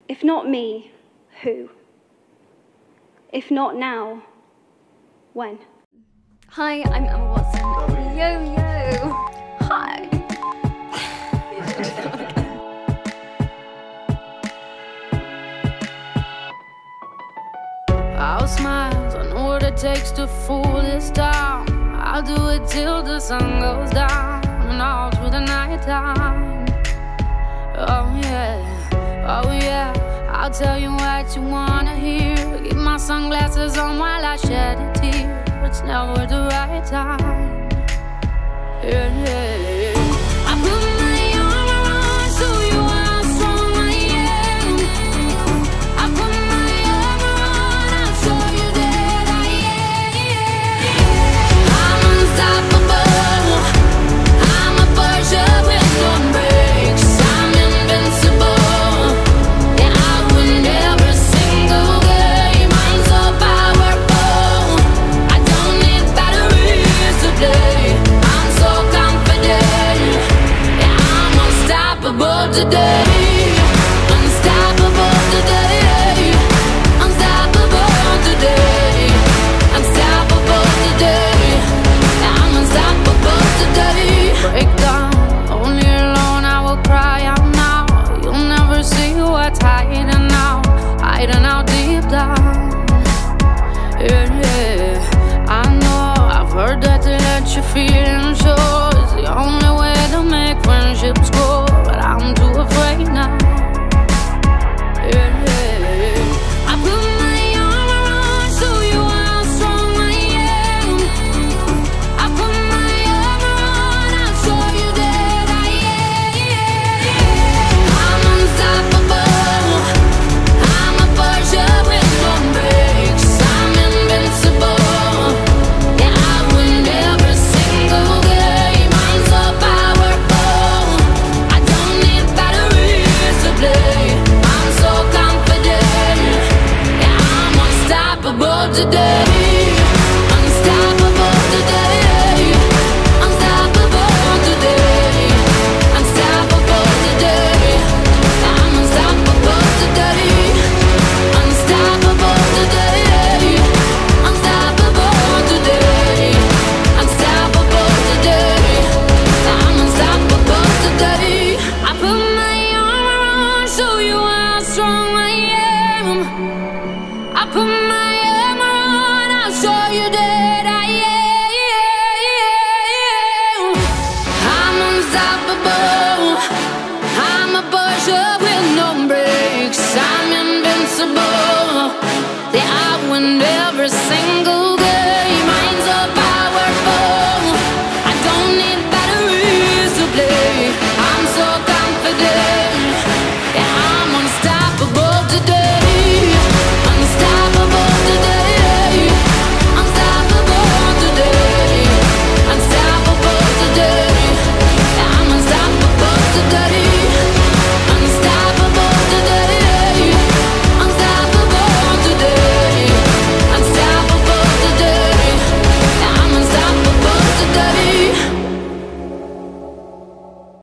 If not me, who? If not now, when? Hi, I'm Emma Watson. Yo, yo. Hi. I'll smile, I know what it takes to fool this town. I'll do it till the sun goes down and all through the night time. Oh yeah, I'll tell you what you wanna hear. Keep my sunglasses on while I shed a tear. It's never the right time. Yeah. I put my arm around so you how strong I am. I put my arm around, I'll show you that I am. I'm unstoppable. I'm a Porsche with no brakes. I'm invincible. Yeah, I win every single game. I'm so powerful. I don't need batteries to play. I'm so confident. Yeah, I'm unstoppable today. Unstoppable today. Unstoppable today. Unstoppable today. Yeah, I'm unstoppable today. Break down, only alone I will cry out now. You'll never see what's hiding out deep down. Yeah, I know, I've heard that to let your feelings show is the only way to make friendships grow, but I'm too afraid now. Yeah, I put my arm around, show you how strong I am. I put my arm around, I'll show you that I am. I'm unstoppable. I'm a Porsche with no brakes. I'm invincible. Yeah, I win every single game. I'm so powerful. I don't need batteries to play. I'm so confident. Yeah, I'm unstoppable today. Unstoppable today. Unstoppable today. Unstoppable today. I'm unstoppable today. Unstoppable today. Unstoppable today. Unstoppable today. I'm unstoppable today. I put my arm around, show you how strong I am. I put my arm around, I'll show you that I am. I'm unstoppable. I'm a Porsche with no brakes. I'm invincible. Yeah,